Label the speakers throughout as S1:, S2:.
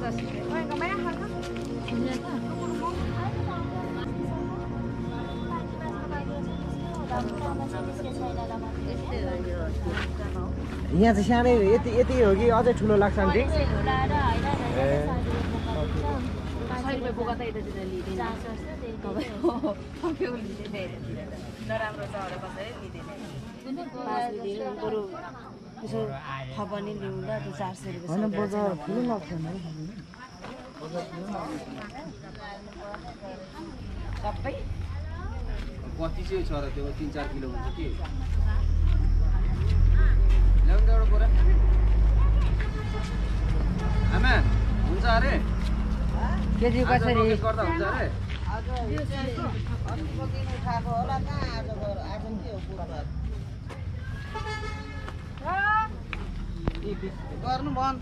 S1: यहाँ चाहिँ सानै यति यति हो कि अझै ठुलो लाग्छ आन्टी ए
S2: बोका त यतातिर लिँदैन नराम्रो छ होला कसै लिँदैन 5 लिँदैन बरु यसो थपनी लिउँला त 400 रुपैयाँ
S1: हैन बजार ठुलो लाग्छ नि
S2: सबै
S3: कति चाहिँ छ र त्यो 3-4 किलो हुन्छ के ल्याउनु त एउटा बोरा आमा हुन्छ अरे
S2: केजी कसरी
S3: गर्दा हुन्छ अरे गर्नु मन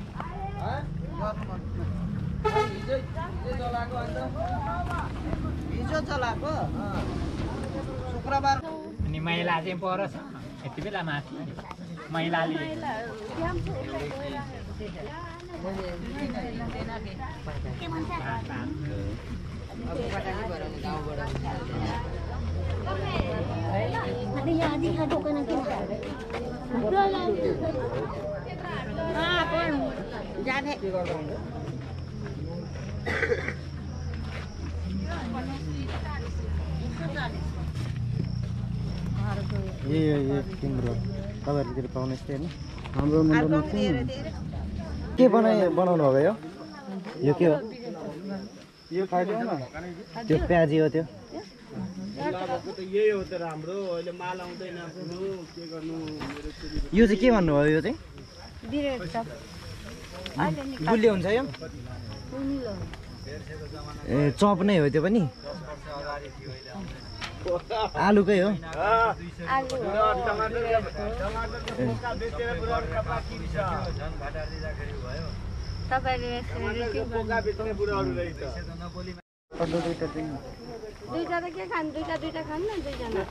S3: हिजो चलाएको शुक्रबार
S4: अनि महिला चाहिँ पर छ यति बेला माथि महिलाले
S1: ए तिम्रो तपाईँहरूतिर पाउने यस्तै होइन हाम्रो मन्दिरमा के बनाउनु भएको यो के हो यो खाइदियो न त्यो प्याजी हो त्यो
S3: यही हो त राम्रो अहिले माल आउँदैन के गर्नु
S1: यो चाहिँ के भन्नुभयो यो चाहिँ गुलियो हुन्छ यो ए चप नै हो त्यो पनि आलुकै हो
S2: दुईटा त के खानु दुईटा खानु न दुईजना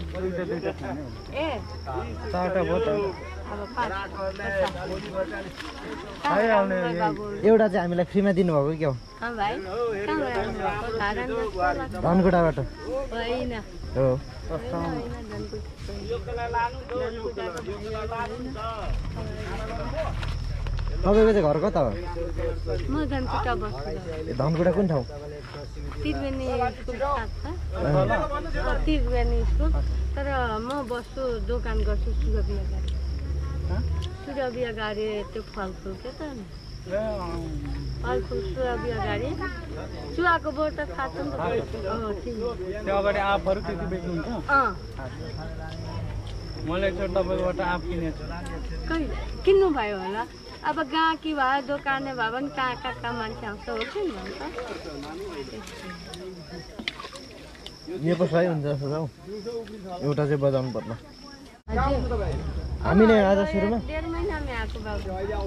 S2: ए
S1: चारवटा भयो
S2: त
S1: एउटा चाहिँ हामीलाई फ्रीमा दिनुभएको क्या हो
S2: भाइ
S1: धनकुटाबाट
S2: होइन
S1: हो तपाईँको चाहिँ घर कता हो
S2: म धनकुटा बस्छु
S1: धनकुटा कुन ठाउँ
S2: त्रिवेणी स्कुल त्रिवेणी स्कुल तर म बस्छु दोकान गर्छु सुरबिया गाडी त्यो फलफुल के त फलफुल सुरबिया गाडी चुवाको बोट त खान्छ नि त
S4: त्यो अगाडि आँपहरू त्यति बेच्नुहुन्छ मैले एकचोटि तपाईँकोबाट आँप किनेको छु
S2: किन्नु भयो होला अब गाहकी भयो दोकाने भयो भने कहाँ कहाँ मान्छे आउँछ हो कि भन्छ
S1: यो पो सही हुन्छ जस्तो हौ एउटा चाहिँ बजाउनु पर्ला हामीले आज सुरुमा
S2: 1.5 महिनामै आएको बाबु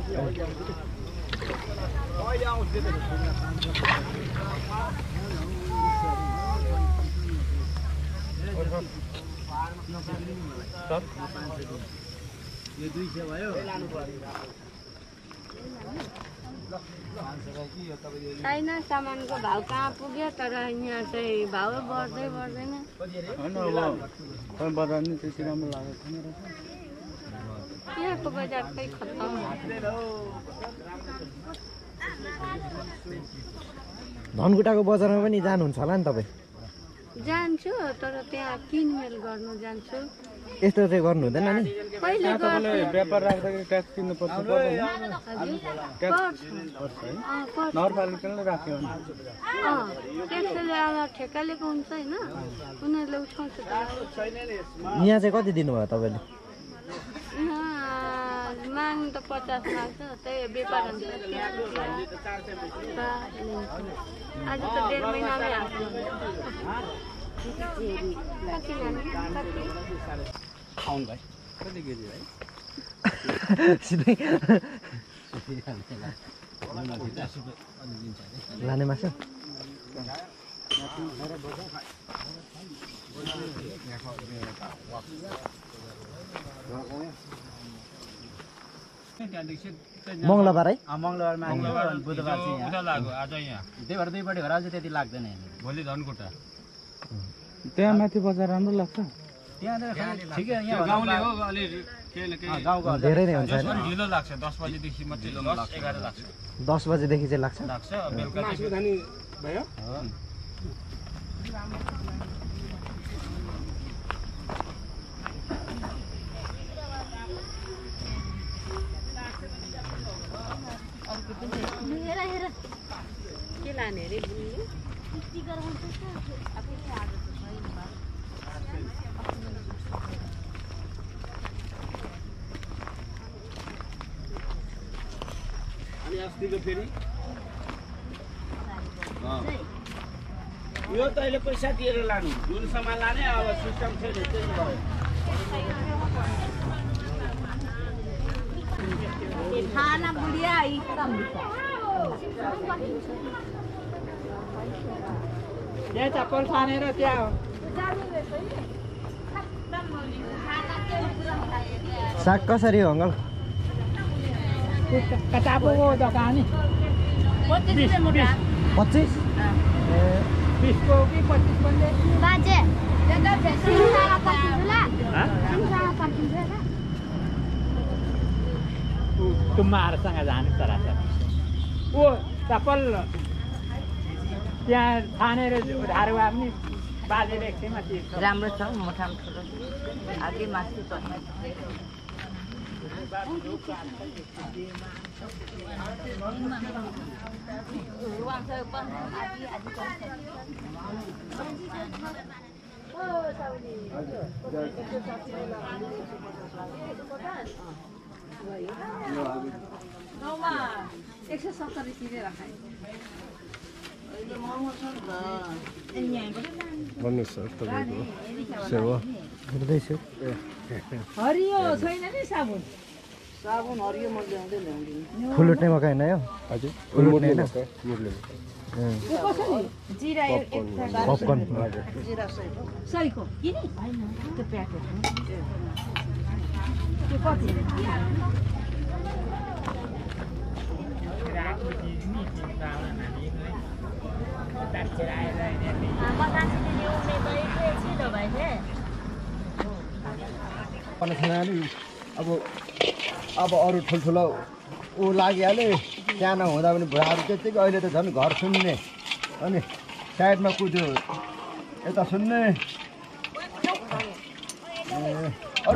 S3: यो 200 भयो
S2: छैन सामानको भाउ कहाँ पुग्यो तर यहाँ चाहिँ भाउ बढ्दै बढ्दैन
S4: होइन अब बजार नि त्यति राम्रो लागेको छैन
S2: यहाँको बजार खै खत्तम
S1: धनकुटाको बजारमा पनि जानुहुन्छ होला नि तपाईँ
S2: जान्छु तर त्यहाँ किनमेल गर्नु जान्छु
S1: यस्तो चाहिँ गर्नु हुँदैन नि
S2: पहिले
S4: व्यापार राख्दाखेरि ट्याक्स तिर्नुपर्छ नगरपालिकाले राख्यो
S2: त्यसैले अब ठेकालेको हुन्छ होइन उनीहरूले उठाउँछ
S1: यहाँ चाहिँ कति दिनुभयो तपाईँले
S2: माग त 50 लाग्छ त्यही व्यापार हुन्छ आज त 1.5 महिनामै आएको
S3: खाउन भाइ कति केजी भाइ
S1: सिधै लाने मासु मङ्गलबार है
S3: मङ्गलबार माग्यो अनि बुधबार चाहिँ यहाँ
S5: उता लाग्यो आज यहाँ
S3: त्यही भएर दुईपट्टि घर चाहिँ त्यति लाग्दैन
S5: भोलि धनकुटा
S3: त्यहाँ माथि बजार राम्रो लाग्छ त्यहाँ ठिकै यहाँ
S5: गाउँले हो अलि केही न केही
S3: गाउँको
S1: धेरै नै हुन्छ
S5: जसमा ढिलो लाग्छ 10 बजेदेखि मात्रै 10-11 लाग्छ
S1: 10 बजेदेखि चाहिँ लाग्छ
S5: बेलुका
S3: भयो
S2: के लाने अरे बुल्नु
S3: अनि अस्तिको फेरि यो त अहिले पैसा दिएर लानु जुन सामान लाने अब सिस्टम छैन त्यही भयो
S2: खाना बुढिया एकदम
S4: यहाँ चप्पल खानेर त्यहाँ
S1: साग कसरी हो अङ्कल
S4: कचापोको दोकान
S1: 25
S4: बिसको कि 25 भन्दै
S6: बाजे सिमसागा पर्खिन्छु ल सिमसागा पर्खिन्छु ल
S4: तुम्माहरूसँग जाने सरासर ओ चप्पल त्यहाँ खानेर धारुवा पनि बाजेले एकछिनमा तिर्छ
S2: राम्रो छ मोटा ठुलो आगे मासु पर्ने
S1: भन्नुहोस् सर तपाईँको सेवा हेर्दैछु
S2: हरियो छैन नि साबुन
S3: साबुन हरियो म ल्याउँदै ल्याउँदिन
S1: फुल उठ्ने मकै होइन यो हजुर फुल उठ्ने होइन
S2: जिरा
S1: पपकर्न
S3: जिरा
S2: सहीको किन त्यो प्याकेट त्यो कति
S7: अब अरू ठुल्ठुलो ऊ लागिहाल्यो त्यहाँ नहुँदा पनि बुढाहरू त्यत्तिकै अहिले त झन् घर सुन्ने अनि साइडमा कुद्यो यता सुन्ने अरू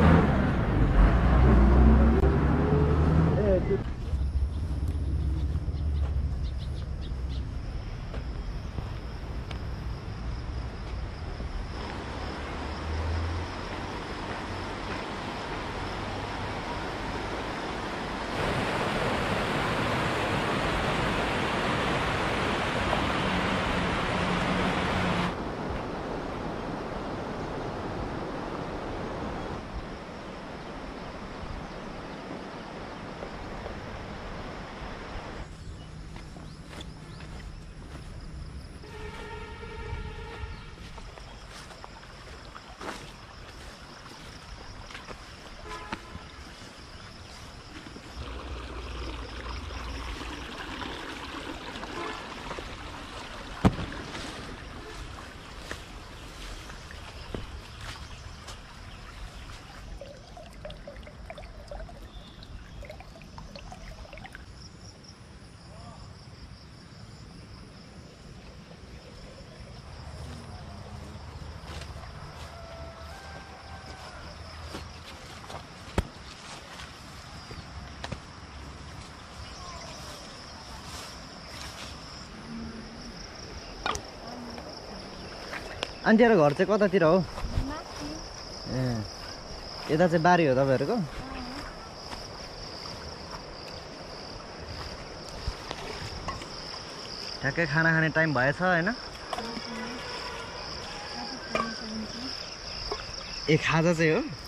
S1: आन्टीहरु घर चाहिँ कतातिर हो ए यता चाहिँ बारी हो तपाईहरुको ठ्याक्कै खाना खाने टाइम भएछ हैन ए खाजा चाहिँ हो